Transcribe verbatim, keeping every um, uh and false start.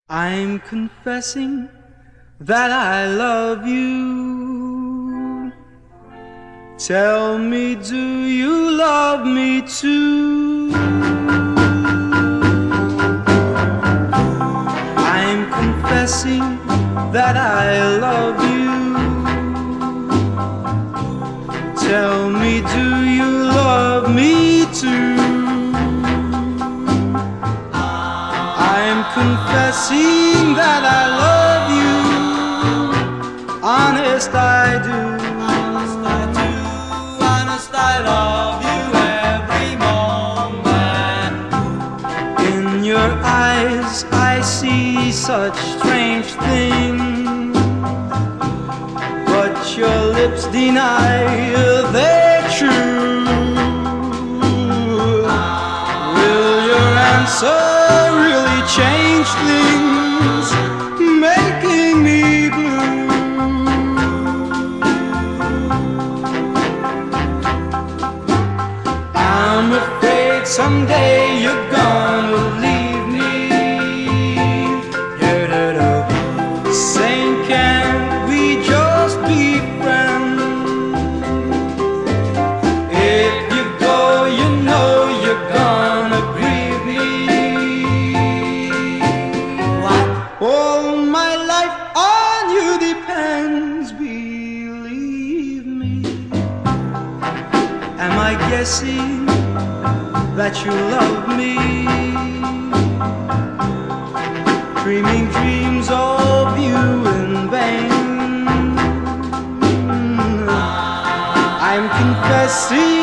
I'm confessing that I love you. Tell me, do you love me too? I'm confessing that I love you. Tell me, do you love me too? I'm confessing that I love you. Honest I do. Honest I do. Honest I love you every moment. In your eyes I see such strange things, but your lips deny they're true. Will your answer really change things, making me blue? I'm afraid someday you're gonna leave me. Saying, can't we just be friends? If you go, you know you're gonna grieve me. All my life on you depends, believe me. Am I guessing that you love me? Dreaming dreams of you in vain. I'm confessing